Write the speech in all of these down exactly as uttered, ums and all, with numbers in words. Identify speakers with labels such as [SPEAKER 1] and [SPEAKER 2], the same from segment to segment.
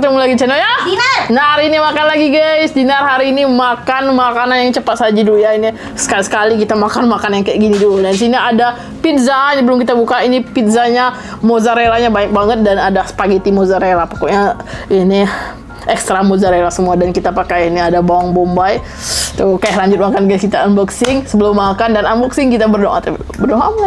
[SPEAKER 1] ketemu lagi channel ya
[SPEAKER 2] Dinar.
[SPEAKER 1] Nah, hari ini makan lagi guys. Dinar hari ini makan makanan yang cepat saja dulu ya. Ini sekali-sekali kita makan makanan yang kayak gini dulu. Dan sini ada pizza, ini belum kita buka. Ini pizzanya mozzarellanya banyak banget dan ada spaghetti mozzarella. Pokoknya ini ekstra mozzarella semua dan kita pakai ini ada bawang bombay. Tuh, oke lanjut makan guys, kita unboxing. Sebelum makan dan unboxing kita berdoa. Berdoa apa?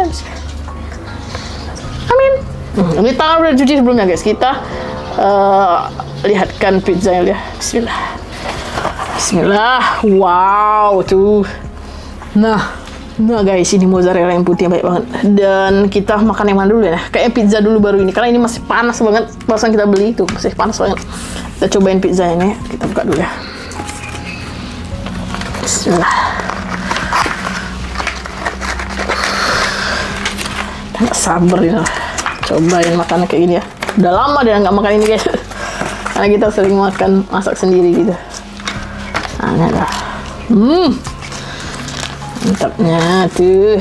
[SPEAKER 1] Amin. Hmm, ini tangan udah cuci sebelumnya guys. Kita uh, lihatkan pizzanya ya. Bismillah. Bismillah. Wow, tuh. Nah, nah guys, ini mozzarella yang putih yang baik banget. Dan kita makan yang mana dulu ya? Kayaknya pizza dulu baru ini karena ini masih panas banget. Barusan kita beli itu masih panas banget. Kita cobain pizza ini. Kita buka dulu ya. Bismillah. Nggak sabar ya. Cobain makanan kayak gini ya. Udah lama dia nggak makan ini guys. Karena kita sering makan masak sendiri gitu. Nah, ini ada. Hmm. Mantapnya tuh.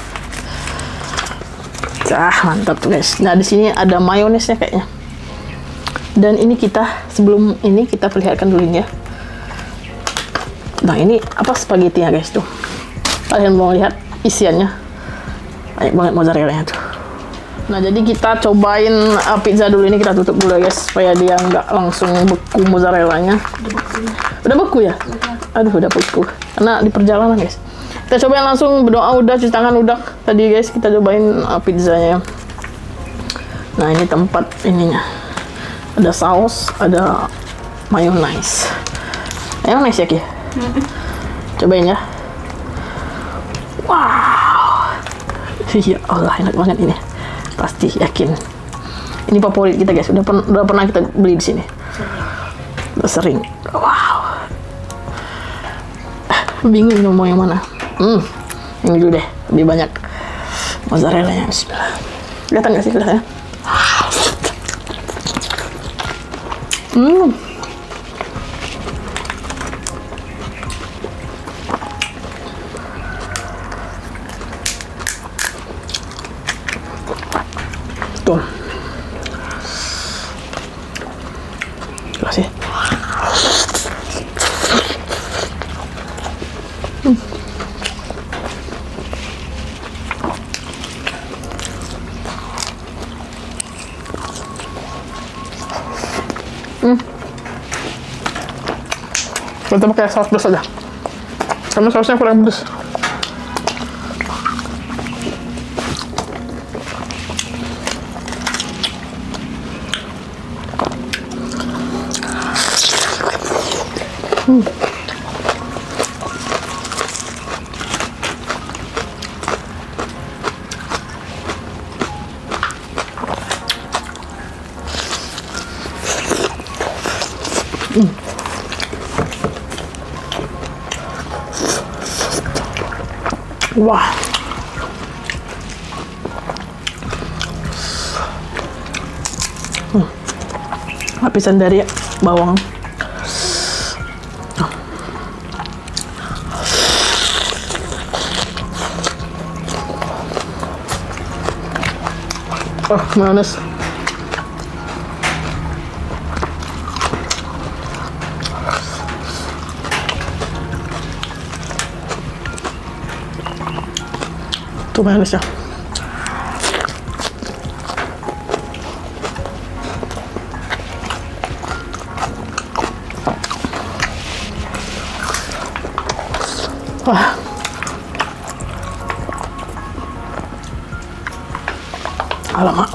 [SPEAKER 1] Cah, mantap tuh guys. Nah, di sini ada mayonesnya kayaknya. Dan ini kita sebelum ini kita perlihatkan dulu ini ya. Nah, ini apa spaghetti ya guys tuh. Kalian mau lihat isiannya. Banyak banget mozzarella-nya tuh. Nah, jadi kita cobain uh, pizza dulu ini, kita tutup dulu ya guys supaya dia nggak langsung beku mozzarellanya. Udah beku ya? Aduh, udah beku. Karena di perjalanan guys. Kita cobain langsung, berdoa udah, cuci tangan udah. Tadi guys kita cobain uh, pizzanya. Nah, ini tempat ininya. Ada saus, ada mayonaise. Mayonaise ya Ki? Cobain ya. Wow. Ya Allah, enak banget ini. Pasti yakin. Ini favorit kita guys. Udah, pen udah pernah kita beli di sini. Udah sering. Wow. Bingung mau yang mana. Hmm. Ini dulu deh. Lebih banyak mozzarella-nya. Bismillah. Kelihatan nggak sih kelihatannya? Hmm. Tuh. Terima kasih. Hmm. Hmm. Kita pakai saus pedas aja. Karena sausnya kurang pedas. Hmm. Hmm. Wah. Hmm. Lapisan dari bawang. Oh, mayones. Tuh mayonesnya. Wah. Alamak.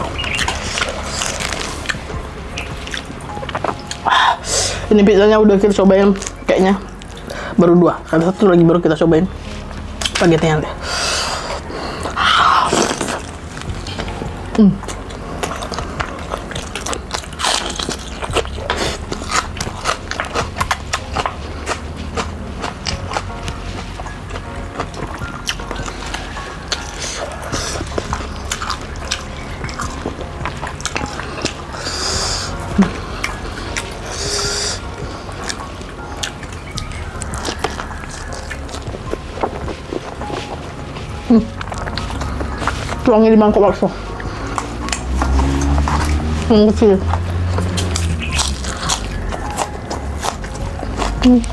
[SPEAKER 1] Ini pizzanya udah kita cobain kayaknya baru dua. Ada satu lagi baru kita cobain. Spaghetti-nya deh. Hmm. Hmm. Tuangnya di mangkok langsung. Yang kecil. Hmm.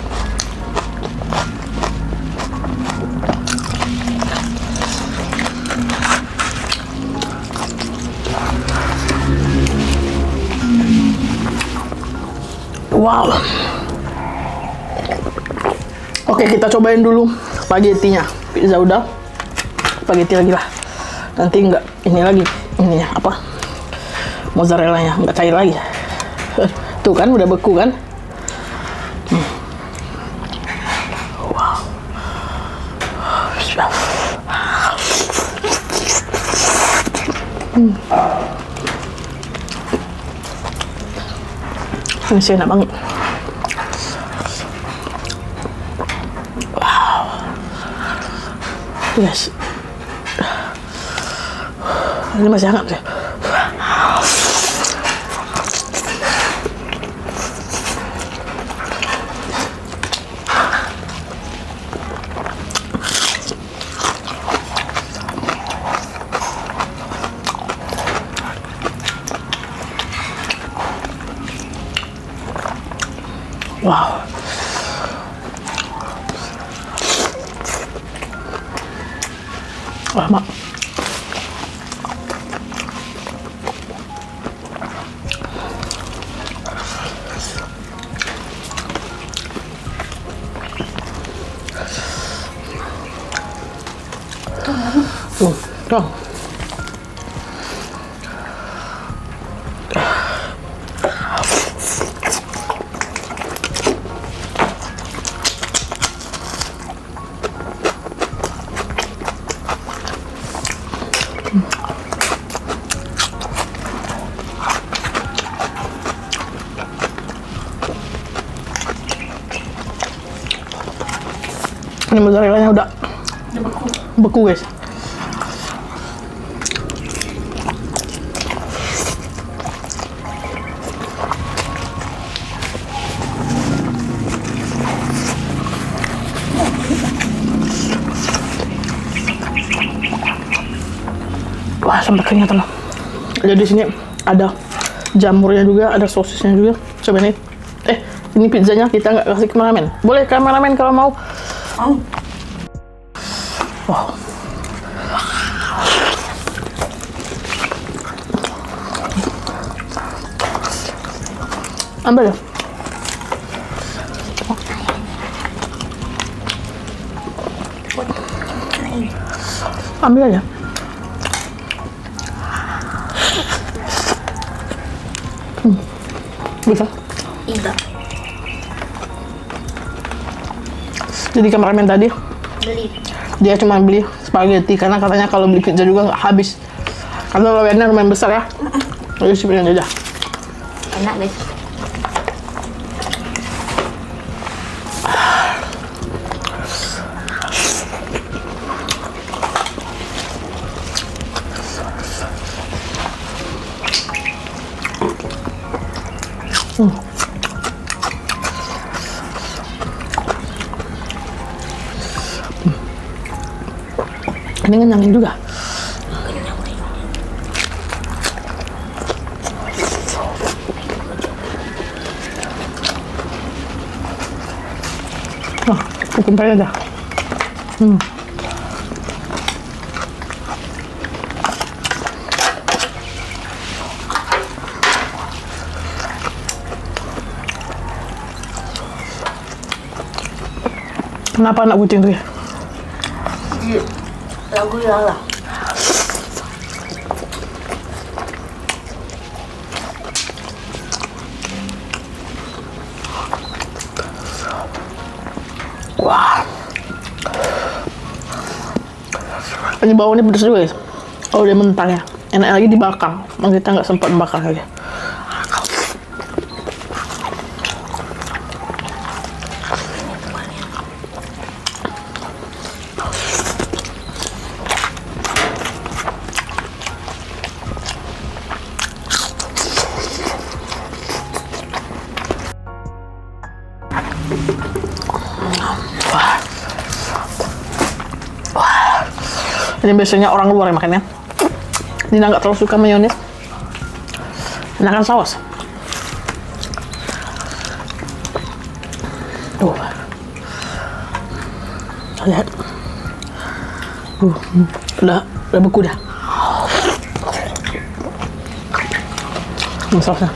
[SPEAKER 1] Wow. Oke, kita cobain dulu spaghettinya. Pizza udah, spaghetti lagi lah. Nanti enggak ini lagi, ini apa? Mozzarella-nya enggak cair lagi. Tuh kan udah beku kan? Hmm. Wow. Hmm. Ini sih enak banget. Wow. Yes. Ini masih hangat sih. Wow. Wah, mak. Tuh, tuh. Ini mozzarella-nya udah beku, beku guys. Wah, sampai kenyang teman. Jadi sini ada jamurnya juga, ada sosisnya juga. Coba nih. Eh, ini pizzanya kita nggak kasih kameramen. Boleh kameramen kalau mau. Oh. Wow. Ambil ya. Ambil aja. Hmm. Bisa?
[SPEAKER 2] Iya.
[SPEAKER 1] Jadi kameramen tadi
[SPEAKER 2] Beli.
[SPEAKER 1] dia cuma beli spaghetti karena katanya kalau beli pizza juga nggak habis. Karena lawannya lumayan besar ya. Jadi sebenarnya aja.
[SPEAKER 2] Enak guys.
[SPEAKER 1] Hmm. Ini ngenyangin juga. Wah, hukum payah dah. Hmm. Kenapa anak kucing tuh ya?
[SPEAKER 2] Lagu Lala.
[SPEAKER 1] Wah. Ini baunya pedas juga guys. Oh, dia mentah ya. Enak lagi dibakar. Emang kita nggak sempat bakar aja. Wah. Wah. Ini biasanya orang luar yang makannya. Dina nggak terlalu suka mayones. Enakan saus. Lihat. Uh, udah, udah beku dah. Ini sausnya.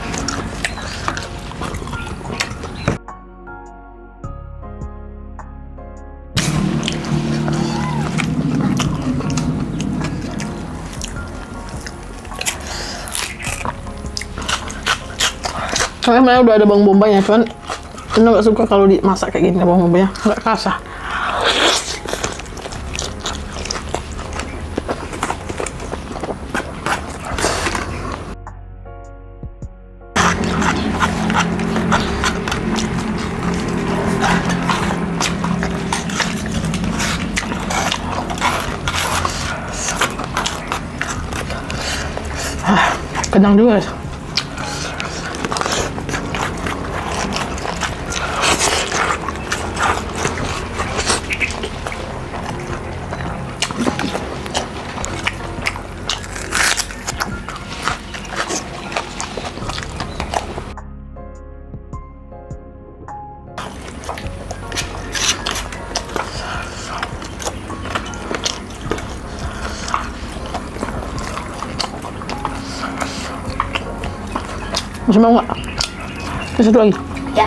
[SPEAKER 1] Sebenarnya udah ada bawang bombanya, cuman Ina nggak suka kalau dimasak kayak gini bawang bombanya, nggak kasar. Ah, kenyang juga. Masih mau nggak? Ini satu lagi.
[SPEAKER 2] Ya.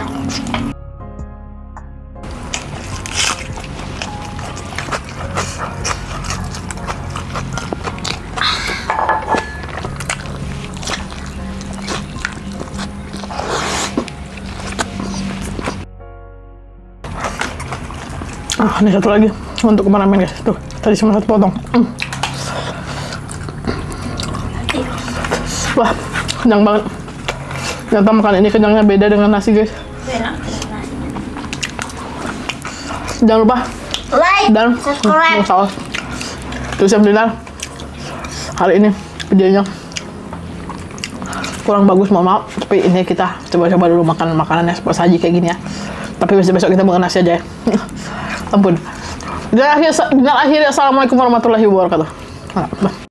[SPEAKER 1] Ah, ini satu lagi untuk kameramen guys. Tuh, tadi cuma satu potong. Mm. Wah, kenyang banget. Ternyata makan ini kenyangnya beda dengan nasi guys.
[SPEAKER 2] Enak.
[SPEAKER 1] Jangan lupa
[SPEAKER 2] Like,
[SPEAKER 1] dan
[SPEAKER 2] subscribe.
[SPEAKER 1] mm, saus. Terus yang benar hari ini videonya kurang bagus, mohon maaf. Tapi ini kita coba-coba dulu makan makanannya seperti saji kayak gini ya. Tapi besok-besok kita makan nasi aja ya. Ampun. Dan akhir, dan akhirnya assalamualaikum warahmatullahi wabarakatuh.